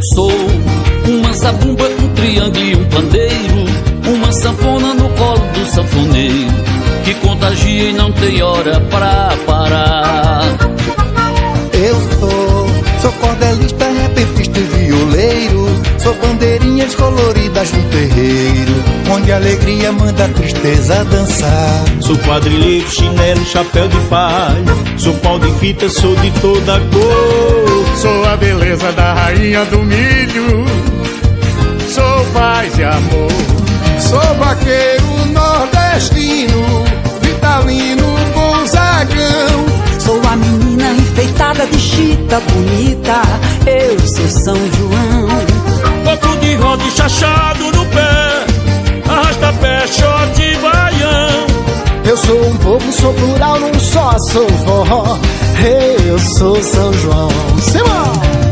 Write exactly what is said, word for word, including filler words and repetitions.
Sou uma zabumba, um triângulo e um pandeiro, uma sanfona no colo do sanfoneiro, que contagia e não tem hora pra parar. Eu sou, sou cordelista, repentista e violeiro, sou bandeirinhas coloridas no terreiro, onde a alegria manda a tristeza dançar. Sou quadrilheiro, chinelo, chapéu de palha, sou pau de fita, sou de toda cor. Sou a beleza da rainha do milho, sou paz e amor. Sou vaqueiro nordestino, vitalino, gonzagão. Sou a menina enfeitada de chita bonita, eu sou São João. Copo de roda e chachado no pé, arrasta pé, short e baião. Eu sou um povo, sou plural, não só sou forró, eu sou São João. Simão!